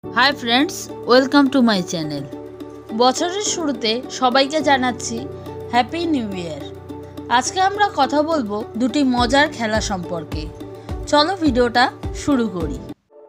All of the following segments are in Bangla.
High friends, welcome to my channel. বছরের শুরুতে সবাইকে জানাচ্ছি হ্যাপি নিউ ইয়ার। আজকে আমরা কথা বলবো দুটি মজার খেলা সম্পর্কে। চলো ভিডিওটা শুরু করি।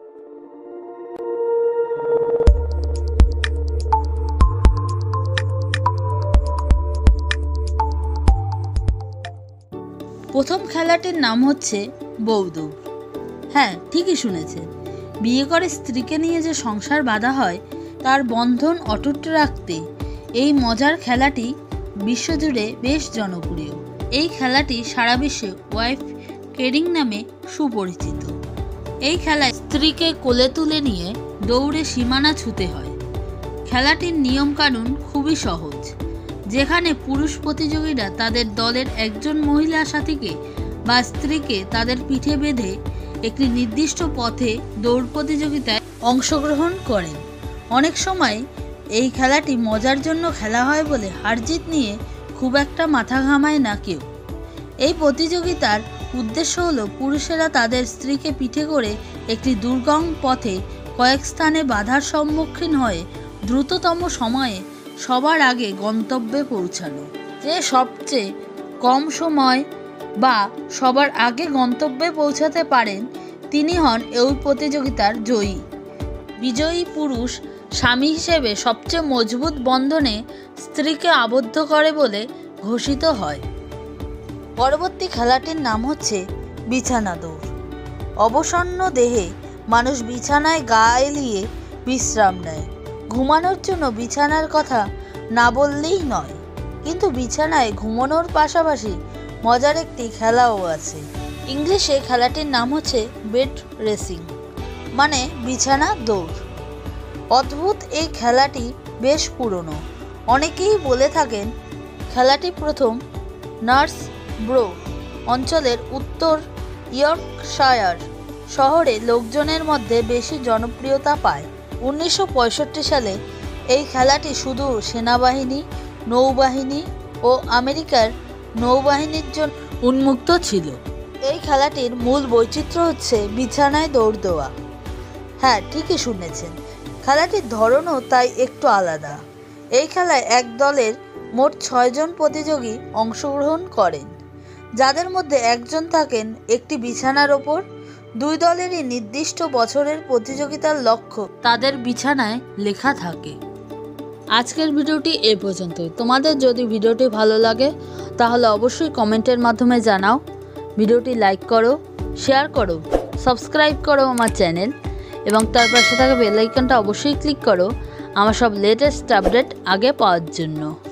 প্রথম খেলাটির নাম হচ্ছে বৌদৌড়। হ্যাঁ, ঠিকই শুনেছেন। বিয়ে করে স্ত্রীকে নিয়ে যে সংসার বাঁধা হয় তার বন্ধন অটুট রাখতে এই মজার খেলাটি বিশ্বজুড়ে বেশ জনপ্রিয়। এই খেলাটি সারা বিশ্বে ওয়াইফ কেরিং নামে সুপরিচিত। এই খেলায় স্ত্রীকে কোলে তুলে নিয়ে দৌড়ে সীমানা ছুঁতে হয়। খেলাটির নিয়মকানুন খুবই সহজ, যেখানে পুরুষ প্রতিযোগীরা তাদের দলের একজন মহিলা সাথীকে বা স্ত্রীকে তাদের পিঠে বেঁধে একটি নির্দিষ্ট পথে দৌড় প্রতিযোগিতায় অংশগ্রহণ করেন। অনেক সময় এই খেলাটি মজার জন্য খেলা হয় বলে হারজিত নিয়ে খুব একটা মাথা ঘামায় না কেউ। এই প্রতিযোগিতার উদ্দেশ্য হলো পুরুষেরা তাদের স্ত্রীকে পিঠে করে একটি দুর্গম পথে কয়েক স্থানে বাধার সম্মুখীন হয়ে দ্রুততম সময়ে সবার আগে গন্তব্যে পৌঁছানো। যে সবচেয়ে কম সময় বা সবার আগে গন্তব্যে পৌঁছাতে পারেন তিনি হন এই প্রতিযোগিতার জয়ী। বিজয়ী পুরুষ স্বামী হিসেবে সবচেয়ে মজবুত বন্ধনে স্ত্রীকে আবদ্ধ করে বলে ঘোষিত হয়। পরবর্তী খেলাটির নাম হচ্ছে বিছানা দৌড়। অবসন্ন দেহে মানুষ বিছানায় গা এলিয়ে বিশ্রাম নেয়। ঘুমানোর জন্য বিছানার কথা না বললেই নয়, কিন্তু বিছানায় ঘুমানোর পাশাপাশি মজার একটি খেলাও আছে। ইংলিশে খেলাটির নাম হচ্ছে বেড রেসিং, মানে বিছানা দৌড়। অদ্ভুত এই খেলাটি বেশ পুরনো। অনেকেই বলে থাকেন খেলাটি প্রথম নর্থব্রো অঞ্চলের উত্তর ইয়র্কশায়ার শহরে লোকজনের মধ্যে বেশি জনপ্রিয়তা পায়। 1965 সালে এই খেলাটি শুধু সেনাবাহিনী, নৌবাহিনী ও আমেরিকার নৌবাহিনীর জন্য উন্মুক্ত ছিল। এই খেলাটির মূল বৈচিত্র্য হচ্ছে বিছানায় দৌড় দেওয়া। হ্যাঁ, ঠিকই শুনেছেন, খেলাটির ধরনও তাই একটু আলাদা। এই খেলায় এক দলের মোট 6 জন প্রতিযোগী অংশগ্রহণ করেন, যাদের মধ্যে একজন থাকেন একটি বিছানার ওপর। দুই দলেরই নির্দিষ্ট বছরের প্রতিযোগিতার লক্ষ্য তাদের বিছানায় লেখা থাকে। আজকের ভিডিওটি এ পর্যন্তই। তোমাদের যদি ভিডিওটি ভালো লাগে তাহলে অবশ্যই কমেন্টের মাধ্যমে জানাও। ভিডিওটি লাইক করো, শেয়ার করো, সাবস্ক্রাইব করো আমার চ্যানেল, এবং তার পাশে থাকা বেল আইকনটা অবশ্যই ক্লিক করো আমার সব লেটেস্ট আপডেট আগে পাওয়ার জন্য।